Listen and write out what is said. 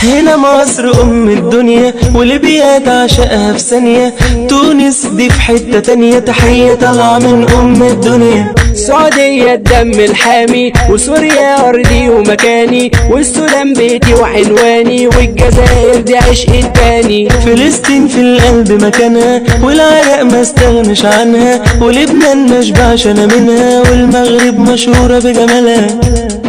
هنا مصر أم الدنيا وليبيا تعشقها في ثانية، تونس دي في حتة تانية، تحية طالعة من أم الدنيا. السعودية الدم الحامي، وسوريا أرضي ومكاني، والسودان بيتي وعنواني، والجزائر دي عشقي التاني. فلسطين في القلب مكانها، والعراق ما استغنش عنها، ولبنان مشبعش أنا منها، والمغرب مشهورة بجمالها.